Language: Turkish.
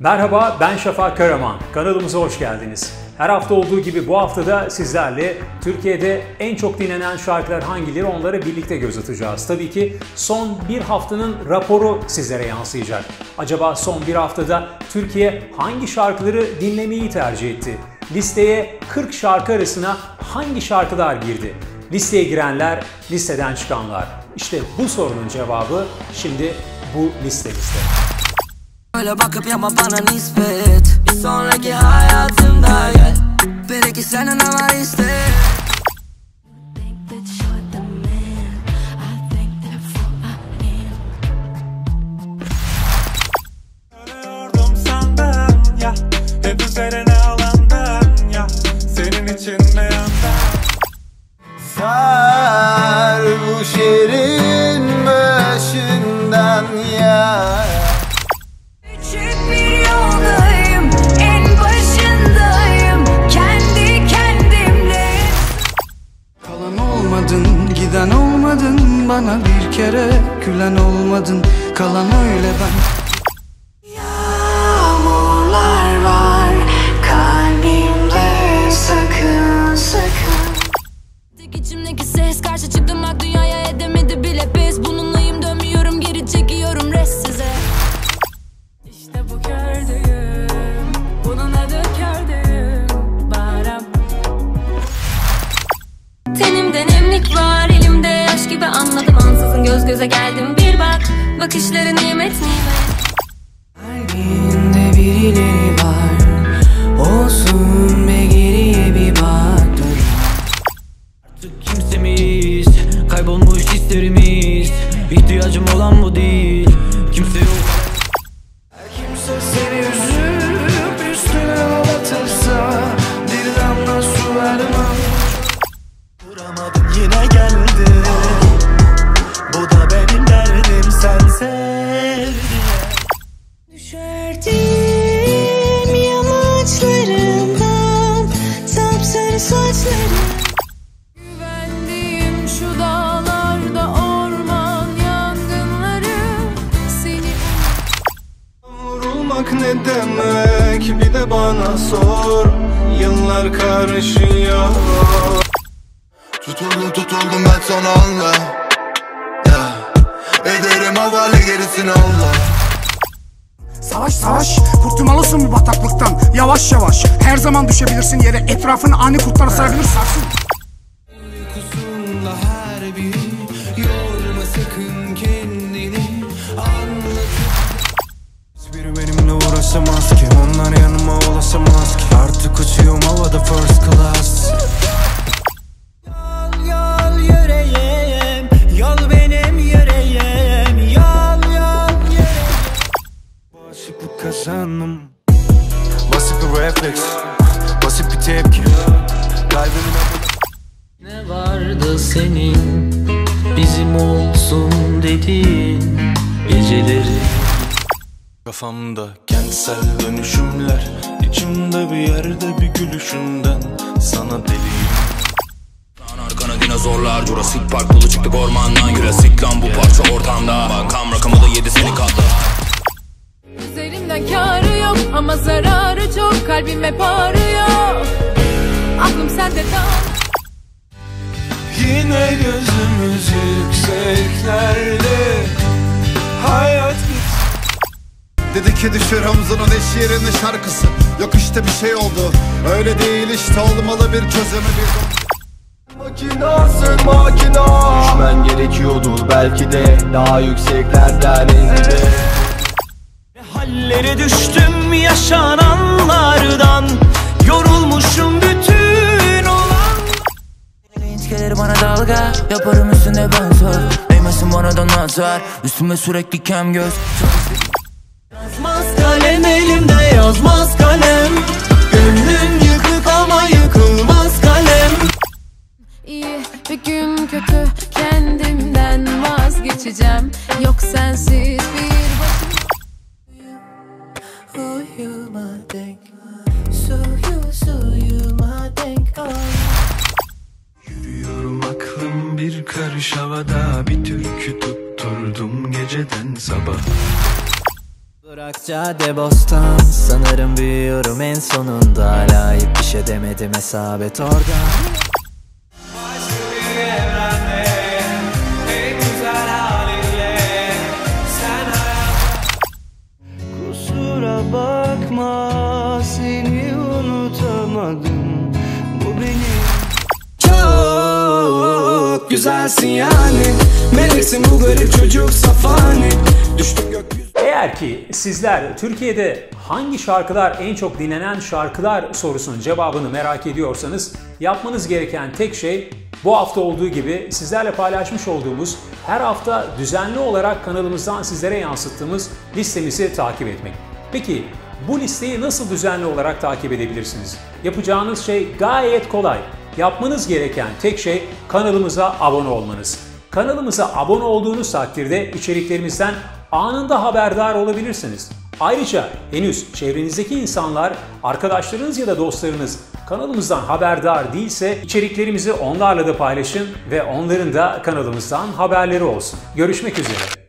Merhaba, ben Şafak Karaman. Kanalımıza hoş geldiniz. Her hafta olduğu gibi bu haftada sizlerle Türkiye'de en çok dinlenen şarkılar hangileri, onlara birlikte göz atacağız. Tabii ki son bir haftanın raporu sizlere yansıyacak. Acaba son bir haftada Türkiye hangi şarkıları dinlemeyi tercih etti? Listeye 40 şarkı arasına hangi şarkılar girdi? Listeye girenler, listeden çıkanlar. İşte bu sorunun cevabı şimdi bu listemizde. Öyle bakıp yapma bana nispet. Bir sonraki hayatımda gel. Belki senin ama iste. Arıyordum senden ya, hep üzerine alındın ya, senin için ne yandan? Sarhoş yerin başından ya. Giden olmadın, bana bir kere gülen olmadın, kalan öyle ben. Yağmurlar var kalbimde, sakın sakın. İçimdeki ses karşı çıktım, bak dünyaya edemedi bile pes. Bununlayım, dönmüyorum geri, çekiyorum rest size. İşte bu kördüğüm, bunun adı kördüğüm baram. Tenimde nemlik var, elimde yaş gibi, anladım ansızın göz göze geldim. Bir bak, bakışları nimet nimet. Kalbinde birileri var, olsun be geriye bir bak. Artık kimsemiz, kaybolmuş hislerimiz. İhtiyacım olan bu değil, kimse yok. Kimse seni üzüp üstüne ağlatırsa bir damla su vermem. Duramadım yine geldi. Bu da benim derdim, sen sev. Düşerdim yamaçlarından, sapsarı saçlarım. Güvendiğim şu dağlarda, orman yangınları seni. Vurulmak ne demek, bir de bana sor. Yıllar karışıyor. Tutuldum ben sana anla ya. Ederim havale gerisini Allah. Savaş savaş, kurtulmalısın bu bataklıktan. Yavaş yavaş, her zaman düşebilirsin yere. Etrafını ani kurtlara sarabilir, sarsın. Uykusunda her biri, yorma sakın kendini, anlat. Hiçbiri benimle uğraşamaz ki, onlar yanıma ulaşamaz ki. Artık uçuyorum havada first class. Yol yüreğim, yol benim yüreğim, yol yüreğim. Bağışıklık kazandım, basit bir refleks, basit bir tepki. Kalbimin Ne vardı senin, bizim olsun dediğin geceleri. kafamda kentsel dönüşümler, içimde bir yerde bir gülüşünden sana deliyim. Arkana dinozorlar, Jurassic Park dolu çıktık ormandan. Jurassic lan bu parça ortamda, bankam rakamı da 7 seni katla. Üzerimden kârı yok ama zararı çok, kalbim hep ağrıyor. Aklım sende kal. Yine gözümüz yükseklerde, hayat git. Dedi ki düşür omzunun eş yerine şarkısı. Yok işte bir şey oldu, öyle değil işte, olmalı bir çözümü bir. Makinasın makina. Düşmen gerekiyordu belki de, daha yükseklerden indi. Hallere düştüm yaşananlardan, yorulmuşum bütün olan. Linç gelir bana dalga, yaparım üstüne ben sor. Değmesin bana da nazar, üstüme sürekli kem göz. Yazmaz kalem elimde, yazmaz kalem. Gönlüm yıkık ama yıkılmaz kalem. İyi bir gün kötü, kendimden vazgeçeceğim. Yok sensiz bir başım. Yürüyorum aklım bir karış havada, bir türkü tutturdum geceden sabah. Durak cadde bostan, sanırım büyüyorum en sonunda. Hala hiçbir şey demedim, hesabet orada. Kusura bakma, seni unutamadım. Bu benim. Çok güzelsin yani, meleksin bu garip çocuk safani. Düştüm gökyüzü. Eğer ki sizler Türkiye'de hangi şarkılar en çok dinlenen şarkılar sorusunun cevabını merak ediyorsanız yapmanız gereken tek şey bu hafta olduğu gibi sizlerle paylaşmış olduğumuz, her hafta düzenli olarak kanalımızdan sizlere yansıttığımız listemizi takip etmek. Peki bu listeyi nasıl düzenli olarak takip edebilirsiniz? Yapacağınız şey gayet kolay. Yapmanız gereken tek şey kanalımıza abone olmanız. Kanalımıza abone olduğunuz takdirde içeriklerimizden anında haberdar olabilirsiniz. Ayrıca henüz çevrenizdeki insanlar, arkadaşlarınız ya da dostlarınız kanalımızdan haberdar değilse içeriklerimizi onlarla da paylaşın ve onların da kanalımızdan haberleri olsun. Görüşmek üzere.